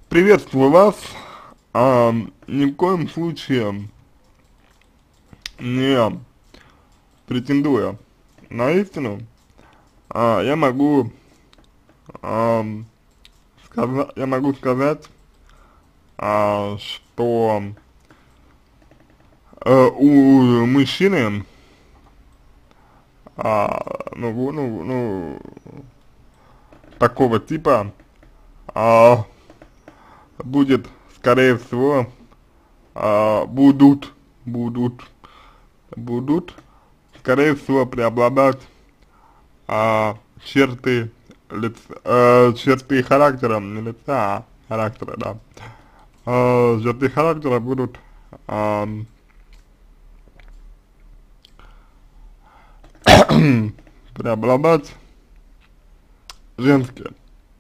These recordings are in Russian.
Приветствую вас. Ни в коем случае не претендуя на истину, я могу сказать, что у мужчины, такого типа, а, будет, скорее всего, будут, будут, скорее всего, преобладать черты черты характера, не лица, а характера, да. Черты характера будут преобладать женские.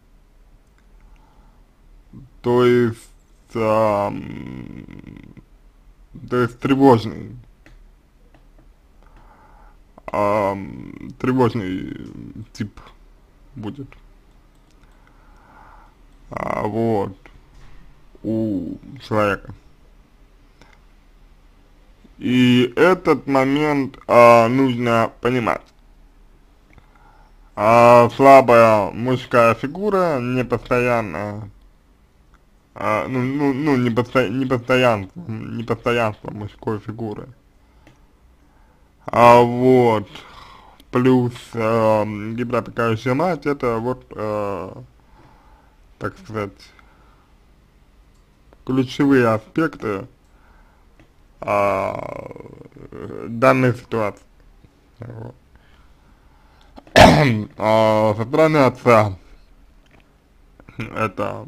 То есть, тревожный, тревожный тип будет, вот, у человека. И этот момент нужно понимать. Слабая мужская фигура, непостоянная, непостоянство мужской фигуры. Вот, плюс гиперопекающая мать, это вот, так сказать, ключевые аспекты данной ситуации. Вот. Со стороны отца это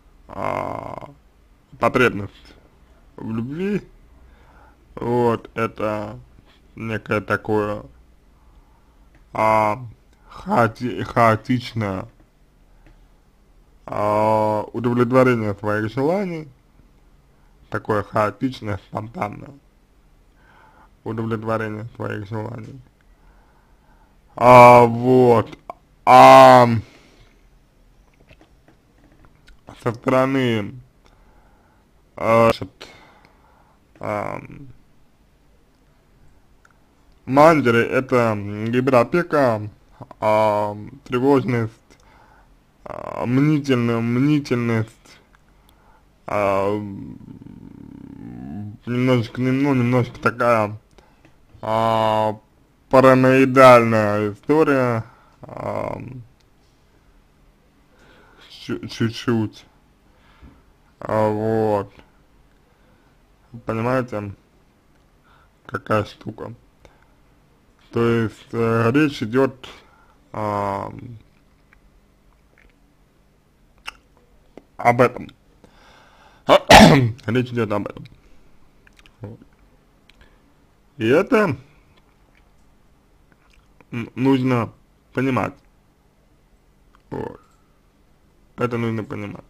потребность в любви, вот, это некое такое хаотичное удовлетворение своих желаний, такое хаотичное, спонтанное удовлетворение своих желаний. Вот. Со стороны мандеры это гиперопека, тревожность, мнительность, немножечко такая параноидальная история, чуть-чуть, вот, понимаете, какая штука. То есть речь идет об этом. Речь идет об этом. Вот. И это нужно понимать. Вот. Это нужно понимать.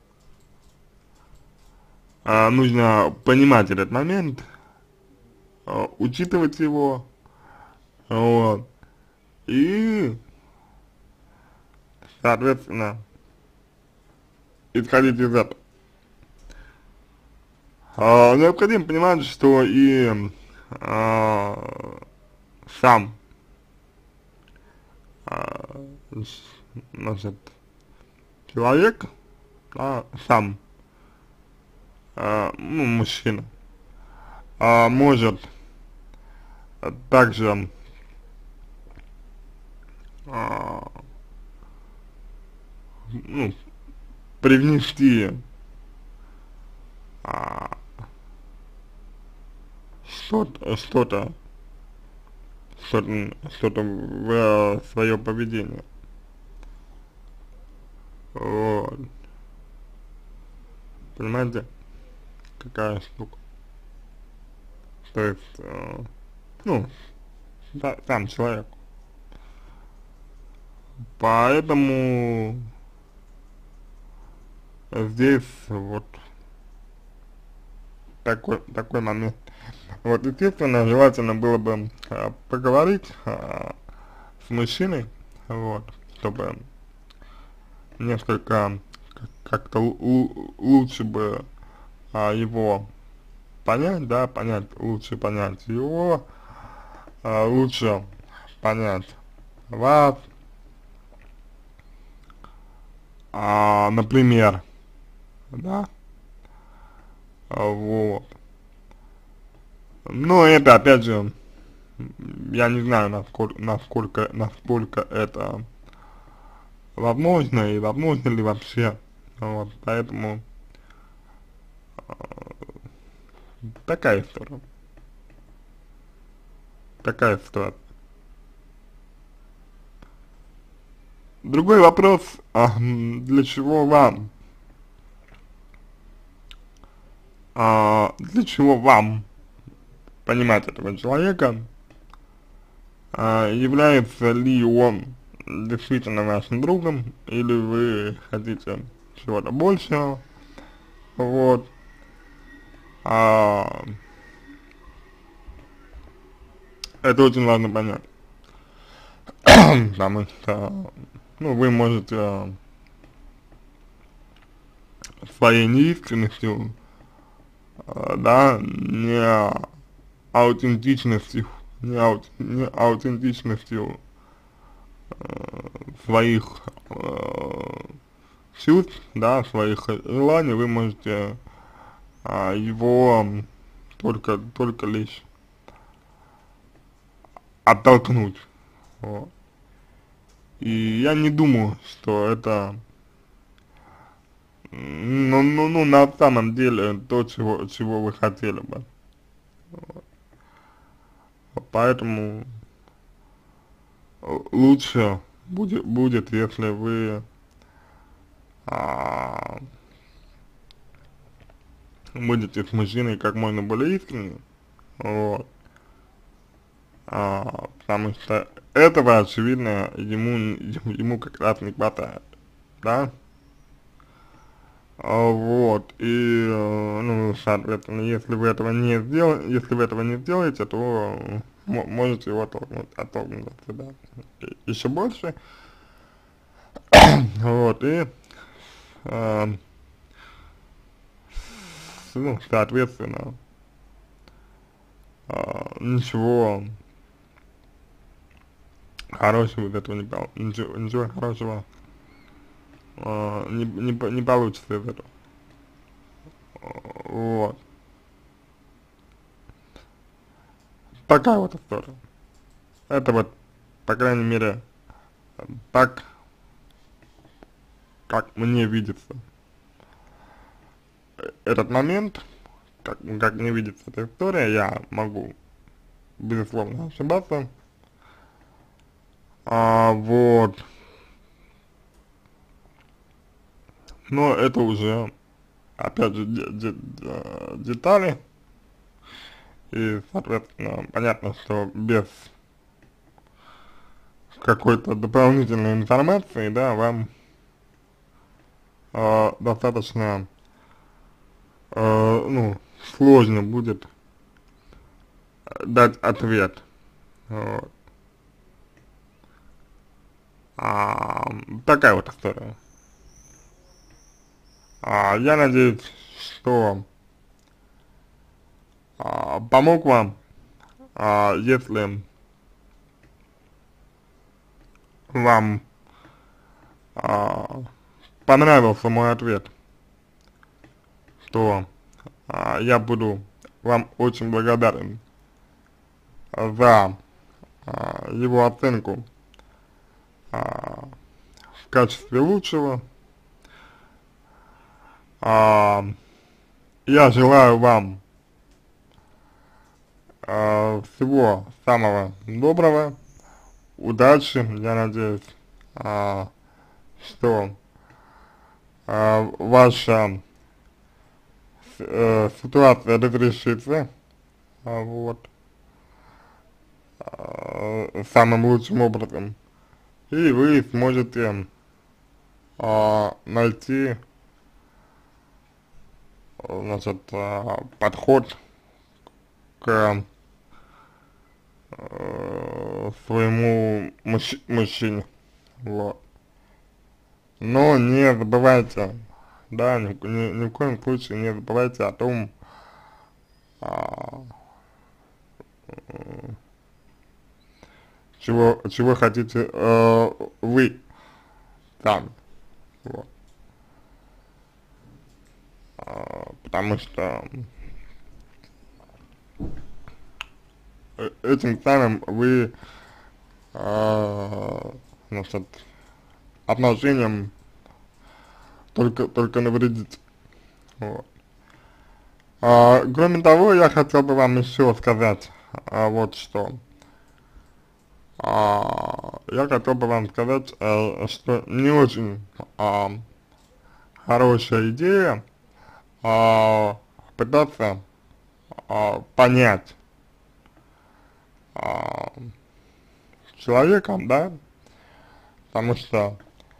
Нужно понимать этот момент, учитывать его, вот, и, соответственно, исходить из этого. Необходимо понимать, что и сам, значит, человек, сам, мужчина, может также привнести что-то в свое поведение. Вот. Понимаете, какая штука? То есть, сам человек. Поэтому здесь вот такой момент. Вот, естественно, желательно было бы поговорить с мужчиной, вот, чтобы несколько как-то лучше бы его понять, да, лучше понять его, лучше понять вас, например, да, вот. Но это, опять же, я не знаю, насколько это возможно и возможно ли вообще, вот, поэтому такая история, такая ситуация. Другой вопрос, для чего вам, для чего вам понимать этого человека, является ли он действительно вашим другом, или вы хотите чего-то большего, вот, а, это очень важно понять, потому что, ну, вы можете своей неискренностью, да, аутентичностью, не аутентичностью своих чувств, да, своих желаний, вы можете его только лишь оттолкнуть. Вот. И я не думаю, что это, ну, на самом деле то, чего вы хотели бы. Поэтому лучше будет, если вы а, будете с мужчиной как можно более искренне, вот, потому что этого, очевидно, ему как раз не хватает, да, вот, и, ну, соответственно, если вы этого не сделаете, то можете его оттолкнуть от себя еще больше, вот, и, ну, соответственно, ничего хорошего из этого ничего хорошего не получится из этого. Вот. Такая вот история. Это вот, по крайней мере, так, как мне видится этот момент, как мне видится эта история, я могу, безусловно, ошибаться. Вот. Но это уже, опять же, детали. И, соответственно, понятно, что без какой-то дополнительной информации, да, вам достаточно, ну, сложно будет дать ответ. Вот. Такая вот история. Я надеюсь, что помог вам. Если вам понравился мой ответ, то я буду вам очень благодарен за его оценку в качестве лучшего. Я желаю вам всего самого доброго, удачи. Я надеюсь, что ваша ситуация разрешится, вот, самым лучшим образом, и вы сможете найти, значит, подход к своему мужчине, вот. Но не забывайте, да, ни в коем случае не забывайте о том, а, чего хотите вы сами, вот. Потому что этим самым вы, значит, отношениям только навредите, вот. Кроме того, я хотел бы вам еще сказать, вот что. Я хотел бы вам сказать, что не очень хорошая идея пытаться понять а, человека, да, потому что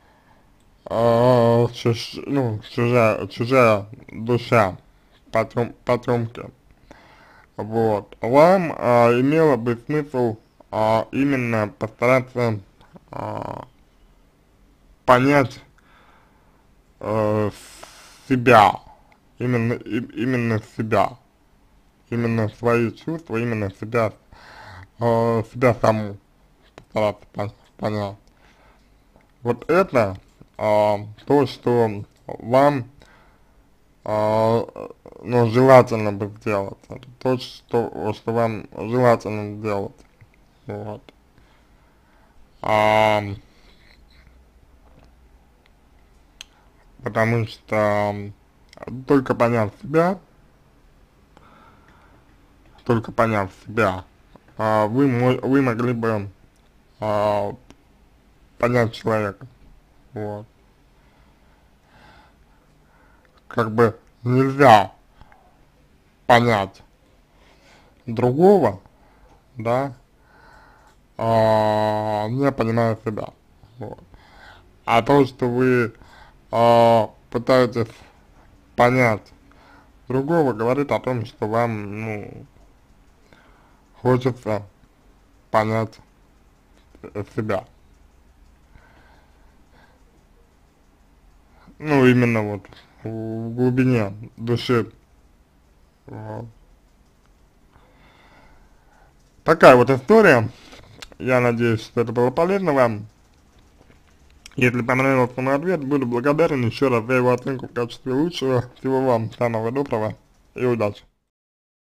чужая душа потемки, вот, вам имело бы смысл именно постараться понять себя, именно себя, именно свои чувства, именно себя саму постараться понять. Вот это то, что вам ну, желательно бы сделать, это то, что вам желательно сделать, вот. Потому что только поняв себя, вы могли бы понять человека, вот. Как бы нельзя понять другого, да, не понимая себя, вот. А то, что вы пытаетесь понять другого, говорит о том, что вам, ну, хочется понять себя. Ну, именно вот в глубине души. Вот. Такая вот история. Я надеюсь, что это было полезно вам. Если понравился мой ответ, буду благодарен еще раз за его оценку в качестве лучшего. Всего вам самого доброго и удачи.